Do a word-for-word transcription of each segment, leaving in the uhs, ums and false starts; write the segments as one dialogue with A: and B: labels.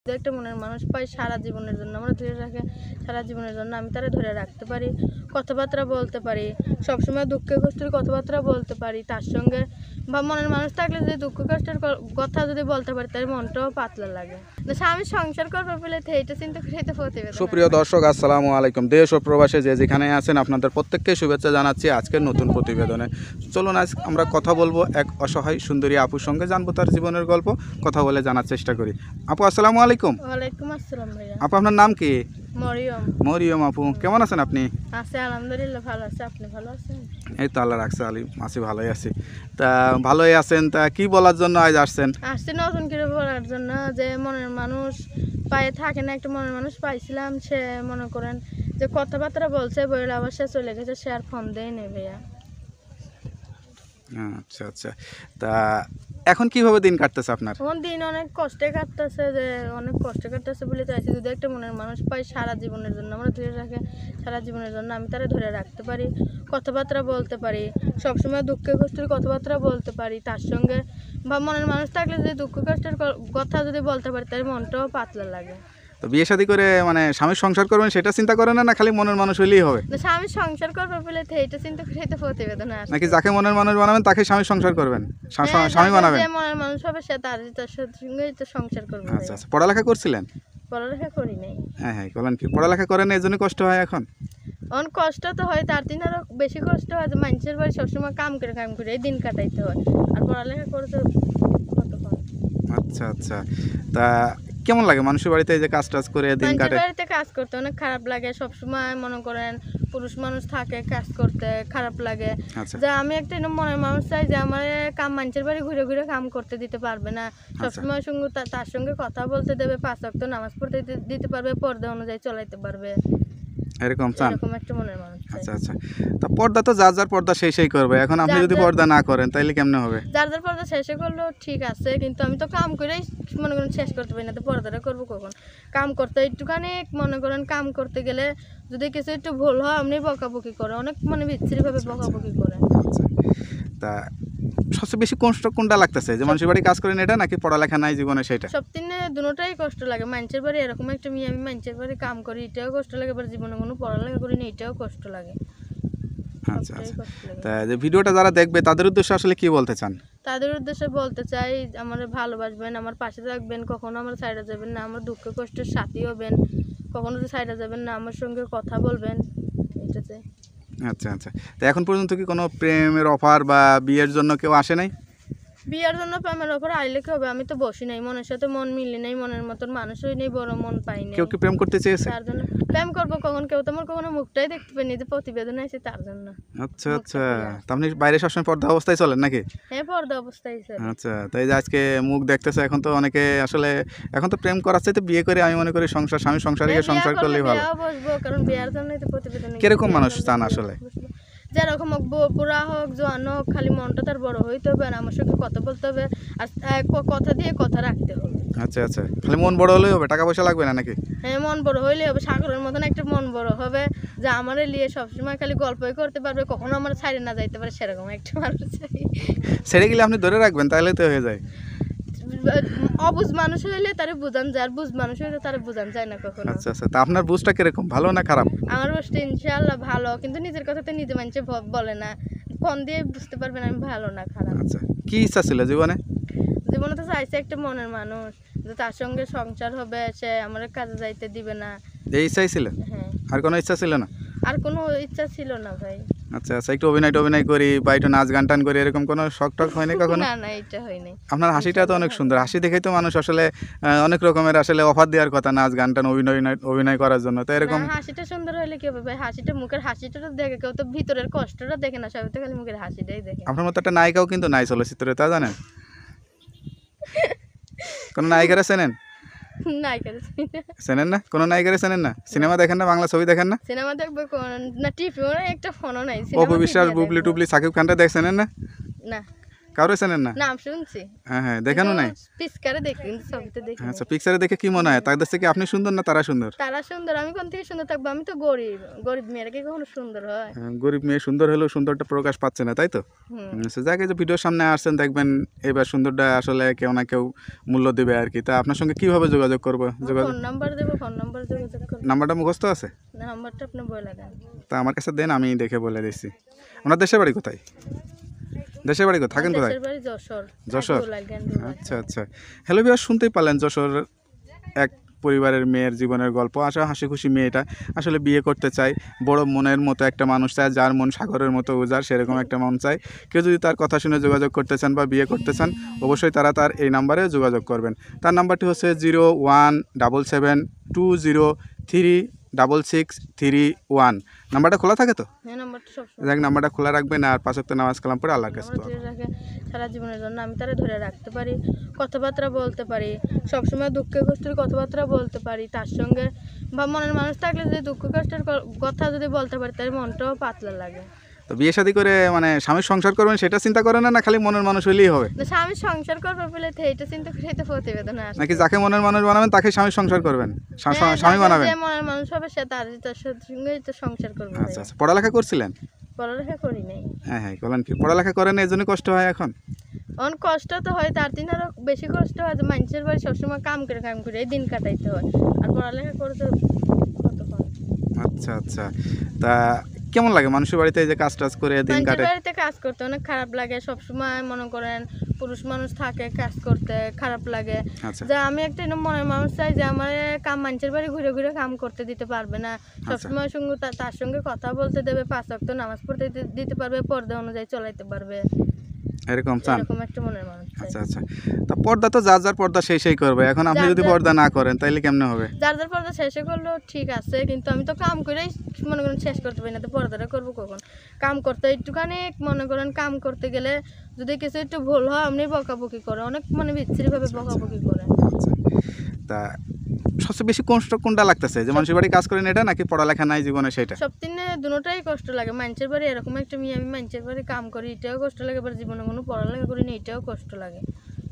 A: একটা মনের মানুষ পাই সারা জীবনের জন্য, আমরা ধরে রাখে সারা জীবনের জন্য আমি তারা ধরে রাখতে পারি, কথাবার্তা বলতে পারি, সবসময় দুঃখে কষ্টের কথাবার্তা বলতে পারি তার সঙ্গে, বা মনের মানুষ থাকলে যদি দুঃখ কষ্টের কথা যদি বলতে পারি তার মনটাও পাতলা লাগে। স্বামী সংসার করবে বলে এইটা চিন্তা করে এটা প্রতিবেদন।
B: সুপ্রিয় দর্শক, আসসালামু আলাইকুম। দেশ ও প্রবাসে যে যেখানে আছেন আপনাদের প্রত্যেককে শুভেচ্ছা জানাচ্ছি আজকের নতুন প্রতিবেদনে। চলুন আজ আমরা কথা বলবো এক অসহায় সুন্দরী আপুর সঙ্গে, জানবো তার জীবনের গল্প, কথা বলে জানার চেষ্টা করি। আপু আসসালামু আলাইকুম।
A: ওয়ালাইকুম আসসালাম ভাইয়া।
B: আপু আপনার নাম কি?
A: মরিয়ম।
B: মরিয়ম আপু, কেমন আছেন আপনি?
A: আছি আলহামদুলিল্লাহ, ভালো আছে। আপনি ভালো আছেন?
B: এই তো আল্লাহ রাখছে, আলী আছি, ভালোই আছি। তা ভালোই আছেন, তা কি বলার জন্য আজ আসছেন?
A: আসছি নতুন করে বলার জন্য যে মনের মানুষ পায়ে থাকে না, একটা মনের মানুষ পাইছিলাম, সে মনে করেন যে কথাবার্তা বলছে বইলে আবার সে চলে গেছে, সে আর ফোন দেয় নেই ভাইয়া।
B: আচ্ছা আচ্ছা, তা এখন কিভাবে দিন কাটতেছে আপনার?
A: এখন দিন অনেক কষ্টে কাটতেছে, যে অনেক কষ্টে কাটতেছে বলে চাইছি যদি একটা মনের মানুষ পাই সারা জীবনের জন্য, আমরা ধরে রাখে সারা জীবনের জন্য আমি তারা ধরে রাখতে পারি, কথাবার্তা বলতে পারি, সবসময় দুঃখে কষ্টের কথাবার্তা বলতে পারি তার সঙ্গে, বা মনের মানুষ থাকলে যদি দুঃখ কষ্টের কথা যদি বলতে পারি তার মনটাও পাতলা লাগে।
B: তো বিয়ে শাদী করে মানে স্বামীর সংসার করবেন সেটা চিন্তা করেন না, না খালি মনের মানুষ হইলেই হবে?
A: স্বামী সংসার করবে বলে এইটা চিন্তা করে এটা প্রতিবেদন আসে।
B: নাকি যাকে মনের মানুষ বানাবেন তাকে স্বামী সংসার করবেন, স্বামী বানাবেন?
A: যে মনের মানুষ হবে সে তার সঙ্গেই তো সংসার করবে।
B: আচ্ছা আচ্ছা, পড়ালেখা করছিলেন?
A: পড়ালেখা করি নাই।
B: হ্যাঁ হ্যাঁ, বলেন কি পড়ালেখা করেন এই জন্য কষ্ট হয় এখন?
A: অনেক কষ্ট তো হয়, তার দিন আরো বেশি কষ্ট হয় যে মানুষের বাড়ি সবসময় কাম করে কাম করে এই দিন কাটাইতে হয়, আর পড়ালেখা করে তো কতক্ষণ।
B: আচ্ছা আচ্ছা, তা কেমন লাগে মানুষের বাড়িতে এই যে কাজ টাজ করে দিন কাটে?
A: বাড়িতে কাজ করতে অনেক খারাপ লাগে, সবসময় মনে করেন পুরুষ মানুষ থাকে কাজ করতে খারাপ লাগে। যে আমি একটা মনের মানুষ চাই যে আমার কাম মানুষের বাড়ি ঘুরে ঘুরে কাম করতে দিতে পারবে না, সবসময় সঙ্গে তার সঙ্গে কথা বলতে দেবে, পাঁচ ওয়াক্ত নামাজ পড়তে দিতে পারবে, পর্দা অনুযায়ী চলাইতে পারবে,
B: এরকম চান?
A: এরকম একটা মনের মানুষ।
B: আচ্ছা আচ্ছা, তা পর্দা তো যার যার পর্দা সেই সেই করবে, এখন আপনি যদি পর্দা না করেন তাহলে কেমনে হবে?
A: যার যার পর্দা শেষে করলেও ঠিক আছে, কিন্তু আমি তো কাম করেই মনে করেন শেষ করতে পারি না, তো পর্দাটা করবো কখন? কাম করতে একটুখানি মনে করেন কাম করতে গেলে যদি কিছু একটু ভুল হয় আপনি বকাবকি করে, অনেক মানে বিচ্ছিরি ভাবে বকাবকি করে।
B: আচ্ছা, তা সবচেয়ে বেশি কষ্ট কোনটা লাগতেছে, যে মানুষের বাড়ি কাজ করেন এটা নাকি পড়ালেখা নাই জীবনে সেটা?
A: সব তিনে দুটোটাই কষ্ট লাগে। মানুষের বাড়ি এরকম একটা মেয়ে, আমি মানুষের বাড়ি কাম করি এটাও কষ্ট লাগে, এবার জীবনে কোনো পড়ালেখা করি না এটাও কষ্ট লাগে।
B: আচ্ছা আচ্ছা, তা যে ভিডিওটা যারা দেখবে তাদের উদ্দেশ্যে আসলে কি বলতে চান?
A: তাদের উদ্দেশ্যে বলতে চাই আমার ভালোবাসবেন, আমার পাশে থাকবেন, কখনো আমার সাইডে যাবেন না, আমার দুঃখ কষ্টের সাথী হবেন, কখনো তো সাইডে যাবেন না, আমার সঙ্গে কথা বলবেন, এটা চাই।
B: আচ্ছা আচ্ছা, তো এখন পর্যন্ত কি কোনো প্রেমের অফার বা বিয়ের জন্য কেউ আসে নাই?
A: বিয়ের জন্য প্রেমের ওপর আইলে কি হবে? আমি তো বসি নাই, মনের সাথে মন মিলি নাই, মনের মতন মানুষই নেই, বড় মন পাইনি।
B: কেউ কি প্রেম করতে চেয়েছে?
A: তার জন্য প্রেম করবো কখন? কেউ তো আমার কখনো মুখটাই দেখতে পাইনি, যে প্রতিবেদনে আছে তার জন্য।
B: আচ্ছা আচ্ছা, তা আপনি বাইরে সবসময় পর্দা অবস্থায় চলেন নাকি?
A: হ্যাঁ, পর্দা অবস্থায় চলে।
B: আচ্ছা, তাই যে আজকে মুখ দেখতেছে, এখন তো অনেকে আসলে এখন তো প্রেম করার চাইতে বিয়ে করে আমি মনে করি সংসার, স্বামী সংসারে গিয়ে সংসার করলেই ভালো।
A: বিয়ে বসবো, কারণ বিয়ের জন্যই তো প্রতিবেদনে।
B: কিরকম মানুষ চান আসলে?
A: যেরকম হোক, বুড়া হোক জোয়ান হোক, খালি মনটা তার বড় হইতে হবে, আর আমার সঙ্গে কথা বলতে হবে, আর কথা দিয়ে কথা রাখতে হবে।
B: আচ্ছা আচ্ছা, খালি মন বড় হলেই হবে, টাকা পয়সা লাগবে না নাকি?
A: হ্যাঁ, মন বড় হইলেই হবে, সাগরের মতন একটা মন বড় হবে, যে আমার লিয়ে সবসময় খালি গল্পই করতে পারবে, কখনো আমার ছাইড়ে না যাইতে পারে, সেরকম একটা মানুষ চাই।
B: ছেড়ে গেলে আপনি ধরে রাখবেন তাহলে তো হয়ে যায়।
A: অবুঝ মানুষ হইলে তারে বুঝান যায়, আর বুঝ মানুষ হইলে তারে বুঝান যায় না কখনো।
B: আচ্ছা আচ্ছা, তা আপনার বুঝটা কিরকম, ভালো না খারাপ?
A: আমার বুঝটা ইনশাআল্লাহ ভালো, কিন্তু নিজের কথা তো নিজে মানুষে বলে না, ফোন দিয়ে বুঝতে পারবেন আমি ভালো না খারাপ।
B: আচ্ছা, কি ইচ্ছা ছিল জীবনে?
A: জীবনে তো চাইছে একটা মনের মানুষ, যে তার সঙ্গে সংসার হবে, সে আমার কাজে যাইতে দিবে না,
B: এই ইচ্ছাই ছিল?
A: হ্যাঁ।
B: আর কোনো ইচ্ছা ছিল না?
A: আর কোনো ইচ্ছা ছিল না ভাই।
B: আচ্ছা আচ্ছা, একটু অভিনয় টভিনয় করি বা একটু নাচ গান টান করি, এরকম কোনো শখ টক হয়নি কখনো?
A: না না, এটা হয়নি।
B: আপনার হাসিটা তো অনেক সুন্দর, হাসি দেখেই তো মানুষ আসলে অনেক রকমের আসলে অফার দেওয়ার কথা নাচ গান টান অভিনয় অভিনয় করার জন্য, তো এরকম।
A: হাসিটা সুন্দর হলে কি হবে ভাই? হাসিটা মুখের হাসিটা দেখে, কেউ তো ভিতরের কষ্টটা দেখে না, সবাই তো খালি মুখের হাসিটাই দেখে।
B: আপনার মতো একটা নায়িকাও কিন্তু নাই চলচ্চিত্রে, তা জানেন? কোনো নায়িকারা চেনেন?
A: নায়িকা
B: চেনেন না? কোনো নায়িকারা চেনেন না? সিনেমা দেখেন না? বাংলা ছবি দেখেন না?
A: সিনেমা দেখবে কোন না, টিভি একটা ফোনও নাই।
B: অপু বিশ্বাস, বুবলি টুবলি, সাকিব খানটা দেখছেন না?
A: না।
B: কারো চেনেন না?
A: নাম শুনছি,
B: হ্যাঁ হ্যাঁ, দেখানো নাই?
A: পিচকারে দেখি কিন্তু ছবিতে দেখি নাই।
B: আচ্ছা, পিকচারে দেখে কি মনে হয় তাদের থেকে আপনি সুন্দর না তারা সুন্দর?
A: তারা সুন্দর, আমি কোন থেকে সুন্দর থাকবো? আমি তো গরিব, গরিব মেয়েরা কি কখনো সুন্দর হয়?
B: হ্যাঁ, গরিব মেয়ে সুন্দর হলেও সুন্দরটা প্রকাশ পাচ্ছে না, তাই তো?
A: হুম।
B: আচ্ছা, যাকে যে ভিডিওর সামনে আসছেন দেখবেন এবার সুন্দরটা আসলে কেউ না কেউ মূল্য দেবে আর কি। তা আপনার সঙ্গে কিভাবে যোগাযোগ করবো? যোগাযোগ
A: ফোন নাম্বার দেবো, ফোন নাম্বার যোগাযোগ করবো।
B: নাম্বারটা মুখস্থ আছে?
A: নাম্বারটা আপনি বলে দেন।
B: তা আমার কাছে দেন, আমি দেখে বলে দিচ্ছি। আপনার দেশের বাড়ি কোথায়? দেশের বাড়ি কোথায়? থাকেন কোথায়?
A: দেশের বাড়ি যশোর।
B: যশোর?
A: গোলায় গেন্ডুয়া।
B: আচ্ছা আচ্ছা। হ্যালো ভিউয়ার, শুনতেই পারলেন যশোর এক পরিবারের মেয়ের জীবনের গল্প। আশা হাসি খুশি মেয়েটা আসলে বিয়ে করতে চায়, বড় মনের মতো একটা মানুষ চায়, যার মন সাগরের মতো উজাড়, সেরকম একটা মন চায়। কেউ যদি তার কথা শুনে যোগাযোগ করতে চান বা বিয়ে করতে চান, অবশ্যই তারা তার এই নাম্বারে যোগাযোগ করবেন। তার নাম্বারটি হচ্ছে zero one double seven two zero three double six three one. নাম্বারটা খোলা থাকে তো?
A: হ্যাঁ, নাম্বারটা সবসময়
B: দেখ, নাম্বারটা খোলা রাখবেন আর পাঁচ ওয়াক্ত নামাজ কালাম পড়ে আল্লাহর কাছে
A: আমরা
B: দোয়া
A: ধরে রাখে সারা জীবনের জন্য আমি তারা ধরে রাখতে পারি, কথাবার্তা বলতে পারি, সবসময় দুঃখে কষ্টের কথাবার্তা বলতে পারি তার সঙ্গে। বা মনের মানুষ থাকলে যদি দুঃখ কষ্টের ক- কথা যদি বলতে পারি তার মনটাও পাতলা লাগে।
B: তো বিয়ে শাদী করে মানে স্বামীর সংসার করবেন সেটা চিন্তা করেন না, না খালি মনের মানুষ হলেই হবে?
A: না, স্বামী সংসার করবে বলে তো এইটা চিন্তা করে তো প্রতিবেদন আসে।
B: নাকি যাকে মনের মানুষ বানাবেন তাকে স্বামী সংসার করবেন, স্বা-
A: হ্যাঁ,
B: স্বামী
A: যাকে
B: বানাবেন?
A: যে মনের মানুষ হবে সে তার তার সঙ্গেই তো সংসার করবে।
B: আচ্ছা আচ্ছা। পড়ালেখা করছিলেন?
A: পড়ালেখা করি নাই।
B: হ্যাঁ হ্যাঁ, বলেন কি পড়ালেখা করেন এই জন্য কষ্ট হয় এখন?
A: অনেক কষ্ট তো হয়, তার দিন আরো বেশি কষ্ট হয় যে মানুষের বাড়ি সবসময় কাম করে কাম করে এই দিন কাটাইতে হয়, আর পড়ালেখা করে তো কতক্ষণ।
B: আচ্ছা আচ্ছা। তা কেমন লাগে মানুষের বাড়িতে এই যে কাজ টাজ করে দিন
A: মানুষের
B: কাটে?
A: বাড়িতে কাজ করতে অনেক খারাপ লাগে, সবসময় মনে করেন পুরুষ মানুষ থাকে, কাজ করতে খারাপ লাগে।
B: আচ্ছা
A: যে আমি একটা এরকম মনের মানুষ চাই যে আমার কাম মানুষের বাড়ি ঘুরে ঘুরে কাম করতে দিতে পারবে না, সবসময় সঙ্গে তা- তার সঙ্গে কথা বলতে দেবে, পাঁচ ওয়াক্ত নামাজ পড়তে দিতে- দিতে পারবে, পর্দা অনুযায়ী চলাইতে পারবে,
B: এরকম চান?
A: এরকম একটা মনের মানুষ চাই।
B: আচ্ছা আচ্ছা। তা পর্দা তো যার যার পর্দা সেই সেই করবে, এখন আপনি
A: যার
B: যদি
A: যার-
B: পর্দা না করেন তাইলে কেমনে হবে?
A: যার যার পর্দা শেষে করলেও ঠিক আছে, কিন্তু আমি তো কাম করেই মনে করেন শেষ করতে পারি না, তো পর্দাটা করবো কখন? কাম করতে একটুখানি মনে করেন কাম করতে গেলে যদি কিছু একটু ভুল হয় আপনি বকাবকি করে, অনেক মানে বিচ্ছিরিভাবে বকাবকি করে।
B: আচ্ছা। তা সবচেয়ে বেশি কষ্ট কোনটা লাগতেছে, যে মানুষের বাড়ি কাজ করেন এটা নাকি পড়ালেখা নাই জীবনে সেটা?
A: সব দিনে দুটোটাই কষ্ট লাগে। মানুষের বাড়ি এরকম একটা মেয়ে, আমি মানুষের বাড়ি কাম করি এটাও কষ্ট লাগে, আবার জীবনে কোনো পড়ালেখা করি না এটাও কষ্ট লাগে,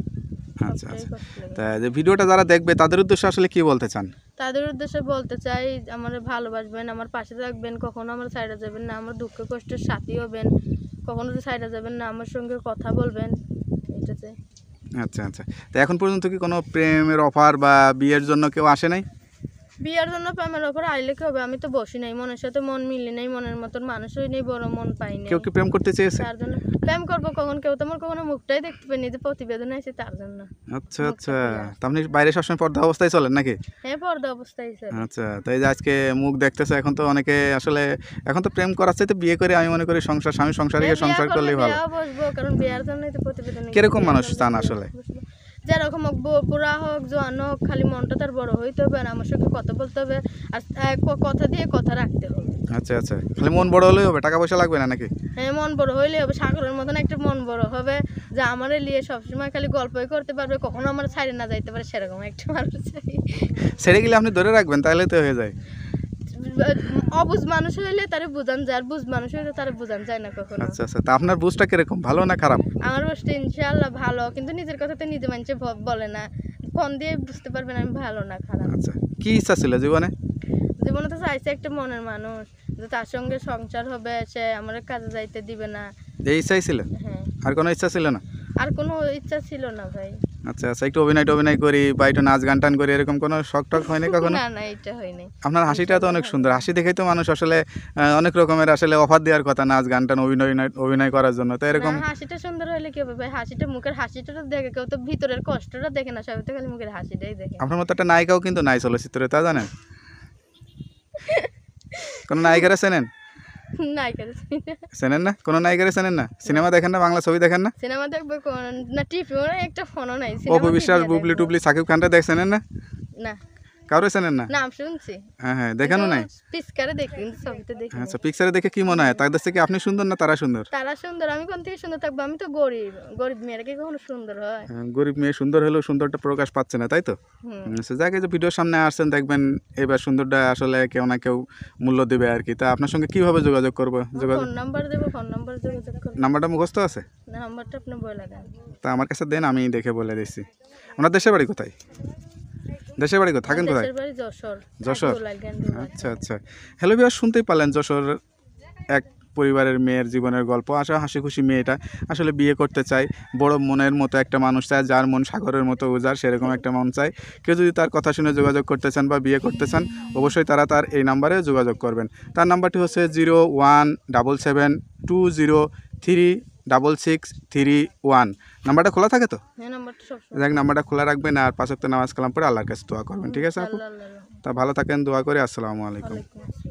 B: আচ্ছা
A: সবটাই
B: আচ্ছা।
A: কষ্ট লাগে।
B: তা যে ভিডিওটা যারা দেখবে তাদের উদ্দেশ্যে আসলে কি বলতে চান?
A: তাদের উদ্দেশ্যে বলতে চাই আমার ভালোবাসবেন, আমার পাশে থাকবেন, কখনো আমার সাইডে যাবেন না, আমার দুঃখ কষ্টের সাথী হবেন, কখনো যদি সাইডে যাবেন না, আমার সঙ্গে কথা বলবেন, এটা চাই।
B: আচ্ছা আচ্ছা। তো এখন পর্যন্ত কি কোনো প্রেমের অফার বা বিয়ের জন্য কেউ আসে নাই?
A: বিয়ার জন্য প্রেমের ওপর আইলে কি হবে? আমি তো বসি নাই, মনের সাথে মন মিলি নাই, মনের মতন মানুষই নেই, বড় মন পাই নাই,
B: কেউ কি প্রেম করতে চেয়েছে?
A: তার জন্য প্রেম করবো কখন? কেউ তো আমার কখনো মুখটাই দেখতে পাইনি, যে প্রতিবেদনে আছে তার জন্য।
B: আচ্ছা আচ্ছা। তা আপনি বাইরে সবসময় পর্দা অবস্থায় চলেন নাকি?
A: হ্যাঁ, পর্দা অবস্থায় স্যার।
B: আচ্ছা। তাই যে আজকে মুখ দেখতেছে, এখন তো অনেকে আসলে এখন তো প্রেম করার চাইতে বিয়ে করে আমি মনে করি সংসার, স্বামী সংসারে গিয়ে সংসার করলেই ভালো।
A: বিয়া বসবো, কারণ বিয়ার জন্যই তো প্রতিবেদনে।
B: কিরকম মানুষ চান আসলে?
A: যেরকম হোক, বু- বুড়া হোক জোয়ান হোক, খালি মনটা তার বড় হইতে হবে আর আমার সঙ্গে কথা বলতে হবে, আর আহ, ক- কথা দিয়ে কথা রাখতে হবে।
B: আচ্ছা আচ্ছা। খালি মন বড় হলেই হবে, টাকা পয়সা লাগবে না নাকি?
A: হ্যাঁ, মন বড় হইলে হবে, সাগরের মতন একটা মন বড় হবে, যে আমার লিয়ে সবসময় খালি গল্পই করতে পারবে, কখনো আমার সাইডে না যাইতে পারে, সেরকম একটা মানুষ চাই।
B: ছেড়ে গেলে আপনি ধরে রাখবেন তাহলে তো হয়ে যায়।
A: অবুঝ মানুষ হইলে তারে বুঝান যায়, আর বুঝ মানুষ হইলে তারে বুঝান যায় না কখনো।
B: আচ্ছা আচ্ছা। তা আপনার বুঝটা কিরকম, ভালো না খারাপ?
A: আমার বসতে ইনশাআল্লাহ ভালো, কিন্তু নিজের কথা তো নিজে মানুষে ভ- বলে না, ফোন দিয়ে বুঝতে পারবেন আমি ভালো না খারাপ।
B: আচ্ছা। কি ইচ্ছা ছিল জীবনে?
A: জীবনে তো চাইছে একটা মনের মানুষ, যে তার সঙ্গে সংসার হবে, সে আমার কাজে যাইতে দিবে না।
B: এই ইচ্ছাই ছিল,
A: হ্যাঁ,
B: আর কোনো ইচ্ছা ছিল না?
A: আর কোনো ইচ্ছা ছিল না ভাই।
B: আচ্ছা আচ্ছা। একটু অভিনয় টভিনয় করি বা একটু নাচ গান টান করি, এরকম কোনো শখ টক হয়নি কখনো?
A: না না, এটা হয়নি।
B: আপনার হাসিটা তো অনেক সুন্দর, হাসি দেখেই তো মানুষ আসলে আহ, অনেক রকমের আসলে অফার দেওয়ার কথা নাচ গান টান অভিনয় অভিনয় করার জন্য, তো এরকম।
A: না, হাসিটা সুন্দর হইলে কি হবে ভাই? হাসিটা, মুখের হাসিটা তো দেখে, কেউ তো ভিতরের কষ্টটা দেখে না, সবাই তো খালি মুখের হাসিটাই দেখে।
B: আপনার মতো একটা নায়িকাও কিন্তু নাই চলচ্চিত্রে, তা জানেন? কোনো নায়িকারা চেনেন?
A: নায়িকার
B: চেনেন না? কোনো নায়িকারা চেনেন না? সিনেমা দেখেন না? বাংলা ছবি দেখেন না?
A: সিনেমা দেখবে কোন না, টিভিও না, একটা ফোনও নাই,
B: অপু
A: সিনেমা
B: বিশ্বাস,
A: কি দিয়ে
B: বুবলি
A: দেখবো?
B: টুবলি, সাকিব খানটা দেখছেন না?
A: না,
B: কারো চেনেন না?
A: নাম শুনছি,
B: হ্যাঁ হ্যাঁ, দেখানো নাই?
A: পিচকারে দেখি কিন্তু ছবিতে দেখি নাই।
B: আচ্ছা, পিকচারে দেখে কি মনে হয় তাদের থেকে আপনি সুন্দর না তারা সুন্দর?
A: তারা সুন্দর, আমি কোন থেকে সুন্দর থাকবো? আমি তো গরিব, গরিব মেয়েরা কি কখনো সুন্দর হয়?
B: হ্যাঁ, গরিব মেয়ে সুন্দর হলেও সুন্দরটা প্রকাশ পাচ্ছে না, তাই তো?
A: হুম।
B: আচ্ছা, যাকে যে ভিডিওর সামনে আসছেন দেখবেন এবার সুন্দরটা আসলে কেউ না কেউ মূল্য দেবে আর কি। তা আপনার সঙ্গে কিভাবে যোগাযোগ করবো? যোগাযোগ
A: ফোন নাম্বার দেবো, ফোন নাম্বার যোগাযোগ করবো।
B: নাম্বারটা মুখস্থ আছে?
A: নাম্বারটা আপনি বলে দেন।
B: তা আমার কাছে দেন, আমি দেখে বলে দিচ্ছি। আপনার দেশের বাড়ি কোথায়? দেশের বাড়ি কোথায়? থাকেন কোথায়?
A: দেশের বাড়ি যশোর।
B: যশোর?
A: আইগুলাল গেন্ডুয়া।
B: আচ্ছা আচ্ছা। হ্যালো ভিউয়ার, শুনতেই পারলেন যশোর এক পরিবারের মেয়ের জীবনের গল্প। আশা হাসি খুশি মেয়েটা আসলে বিয়ে করতে চায়, বড় মনের মতো একটা মানুষ চায়, যার মন সাগরের মতো উজার, সেরকম একটা মন চায়। কেউ যদি তার কথা শুনে যোগাযোগ করতে চান বা বিয়ে করতে চান, অবশ্যই তারা তার এই নাম্বারে যোগাযোগ করবেন। তার নাম্বারটি হচ্ছে zero one double seven two zero three double six three one. নাম্বারটা খোলা থাকে তো?
A: হ্যাঁ, নাম্বারটা সবসময়।
B: দেখ, নাম্বারটা খোলা রাখবেন আর পাঁচ ওয়াক্ত নামাজ কালাম পরে আল্লাহর কাছে দোয়া করবেন, ঠিক আছে আপু?
A: আল্লাহ আল্লাহ।
B: তা ভালো থাকেন, দোয়া করে। আসসালামু আলাইকুম।
A: ওয়ালাইকুম আসসালাম।